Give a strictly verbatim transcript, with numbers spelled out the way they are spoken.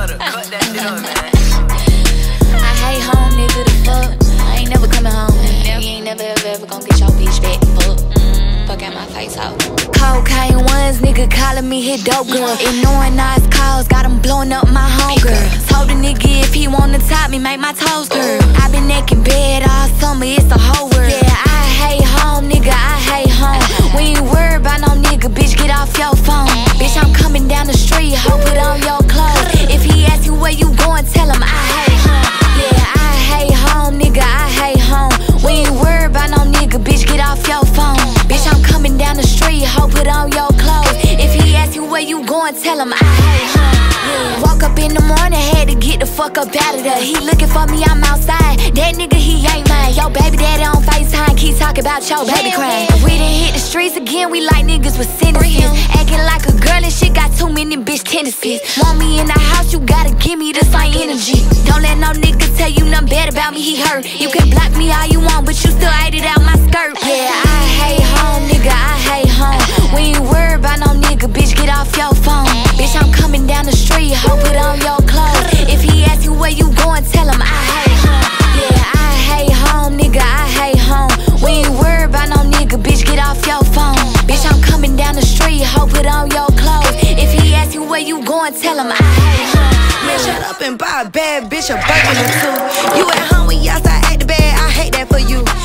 Cutter, cut that shit up, man. I hate home, nigga, the fuck. I ain't never coming home. You ain't never ever ever gon' get your bitch back. Fuck. Fuck out my face out. Cocaine ones, nigga calling me his dope girl. Ignoring all his calls, got him blowing up my homegirl. Told the nigga if he wanna top me, make my toes curl. I been naked bed all summer, it's a whole world. Yeah, I hate home, nigga, I hate home. We ain't worried about no nigga, bitch, get off your phone. Bitch, I'm coming down the street, ho, put on your clothes. If he ask you where you going, tell him I hate home. Yeah, I hate home, nigga, I hate home. We ain't worried about no nigga, bitch, get off your phone. Bitch, I'm coming down the street, ho, put on your clothes. If he ask you where you going, tell him I hate home. Yeah. Woke up in the morning, had to get the fuck up out of there. He looking for me, I'm outside. That nigga, he ain't mine. Yo, baby daddy on FaceTime, keep talking about your baby crying. We done hit the streets again, we like niggas with sentences. Acting like a girl and shit, got too many bitch tendencies. Want me in the house, you gotta give me the same energy. Don't let no nigga tell you nothing bad about me, he hurt. You can block me all you want, but you still ate it out my skirt. Yeah, I hate home, nigga, I hate home. We ain't worried about no nigga, bitch, get off your phone. Bitch, I'm coming down the street, ho, put on your clothes. If he ask you where you going, tell him I hate home. Yeah, I hate home, nigga, I hate home. We ain't worried about no nigga, bitch, get off your phone. Bitch, I'm coming down the street, ho, put on your clothes. If he ask you where you going, tell him I hate home. Man, shut up and buy a bad bitch a Birkin or two. You at home when you outside at the bed, I hate that for you.